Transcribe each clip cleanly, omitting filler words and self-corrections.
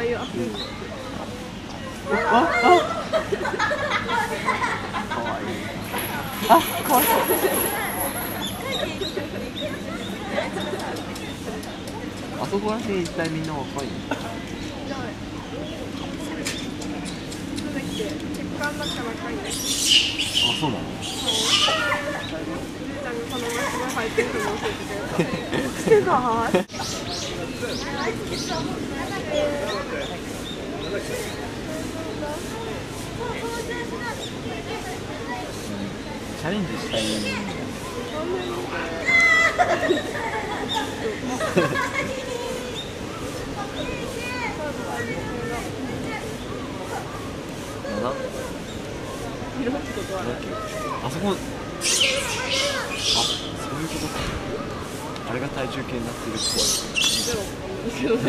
いいわ。 あ、かわいい。あ、かわいそう。あそこら辺一体みんな若いの？ なんだっけ、血管だから若いんだっけ。 あ、そうなの？ じいちゃんがこの前すごい入ってるの教えてくれた。してた？ チャレンジしたい。あそこ、あ、そういうことか。あれが体重計になってるっぽい。 ゼロなんですけどね。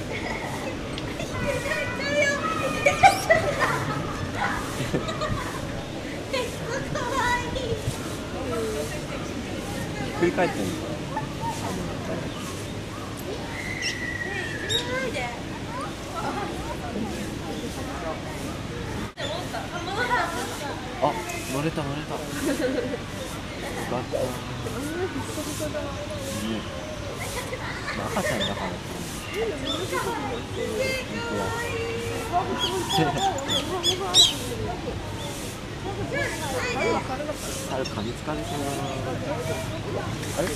ひっくり返ってんのかな。あ、乗れた。よかった。まあ、赤ちゃんだから。猿噛みつかれそうだな。あれ？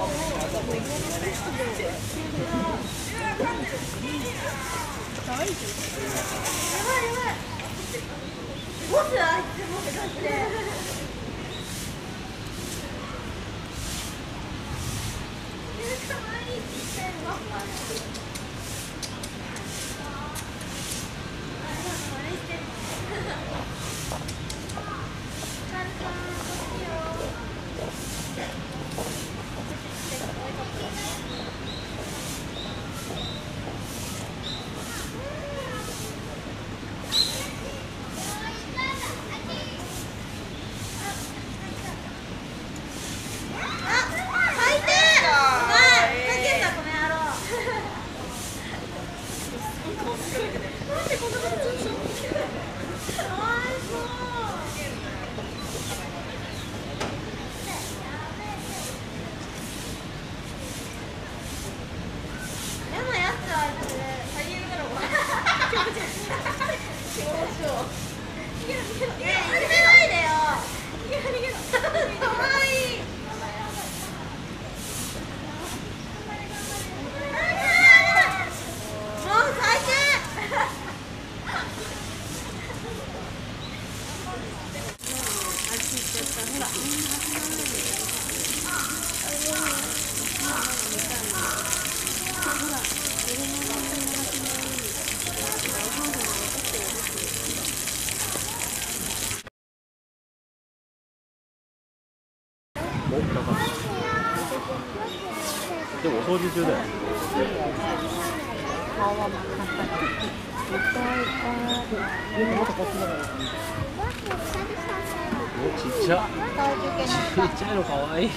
でもお掃除中だよ。 顔は真っ赤お、ちっちゃいのかわいい。